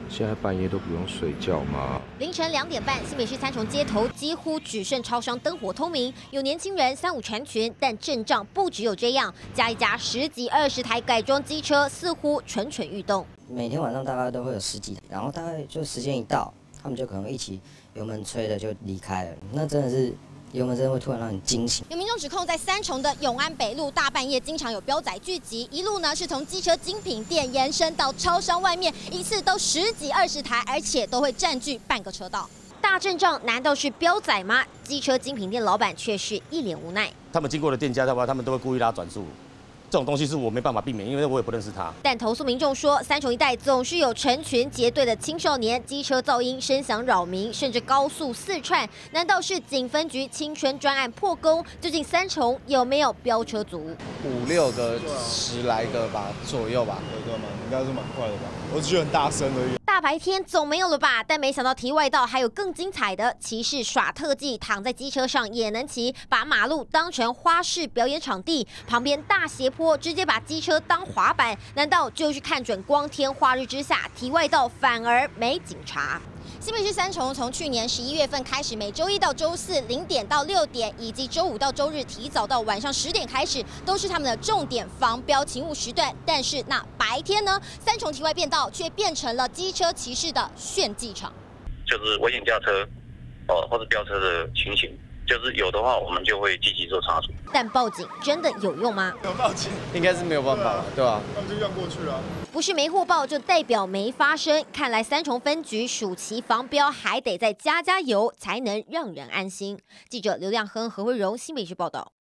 现在半夜都不用睡觉吗？ 凌晨2点半，新北市三重街头几乎只剩超商灯火通明，有年轻人3、5成群，但阵仗不只有这样，加一加10几20台改装机车，似乎蠢蠢欲动。 每天晚上大概都会有10几台，然后大概就时间一到，他们就可能一起油门吹的就离开了，那真的是。油门真的会突然让你惊醒。 有民众指控，在三重的永安北路大半夜经常有标仔聚集，一路呢是从机车精品店延伸到超商外面，一次都10几20台，而且都会占据半个车道。大阵仗难道是标仔吗？机车精品店老板却是一脸无奈。 他们经过的店家的话，他们都会故意拉转速。这种东西是我没办法避免，因为我也不认识他。 但投诉民众说，三重一带总是有成群结队的青少年，机车噪音声响扰民，甚至高速四窜。难道是警分局青春专案破功？究竟三重有没有飙车族 ？5、6个、10来个吧左右吧， 对吗？应该是蛮快的吧？我只觉得很大声而已。 大白天总没有了吧？但没想到题外道还有更精彩的，骑士耍特技，躺在机车上也能骑，把马路当成花式表演场地，旁边大斜坡直接把机车当滑板，难道就是看准光天化日之下，题外道反而没警察？新北市三重从去年11月份开始，每周1到周40点到6点，以及周5到周日提早到晚上10点开始，都是他们的重点防飙勤务时段。但是那白天呢，三重题外变道却变成了机车骑士的炫技场， 就是危险驾车，或者飙车的情形。就是有的话，我们就会积极做查处。 但报警真的有用吗？ 有报警， 应该是没有办法，对吧？ 他们就让过去了。 不是没获报，就代表没发生。看来三重分局暑期防飙还得再加油，才能让人安心。记者刘亮亨、何慧荣，新北市报道。